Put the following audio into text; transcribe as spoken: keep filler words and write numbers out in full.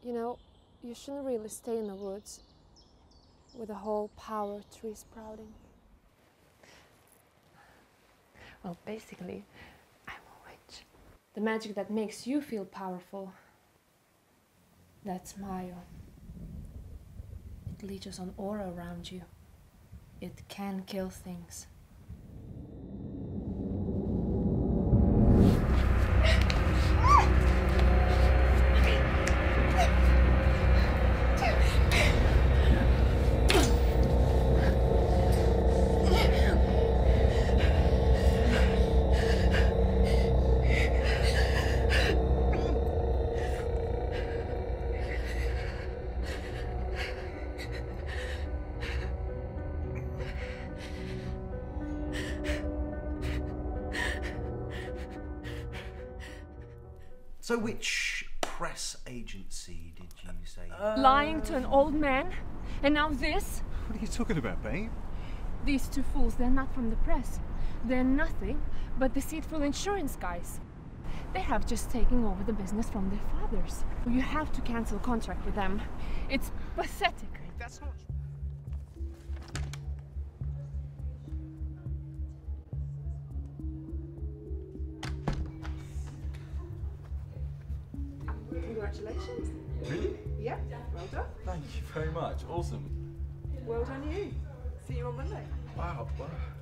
You know, you shouldn't really stay in the woods with a whole power tree sprouting. Well, basically, I'm a witch. The magic that makes you feel powerful, that's Mayo. It leeches on aura around you. It can kill things. So which press agency did you say? Uh... Lying to an old man, and now this? What are you talking about, babe? These two fools, they're not from the press. They're nothing but deceitful insurance guys. They have just taken over the business from their fathers. You have to cancel contract with them. It's pathetic. That's not... Congratulations. Really? Yeah, well done. Thank you very much. Awesome. Well done you. See you on Monday. Wow. wow.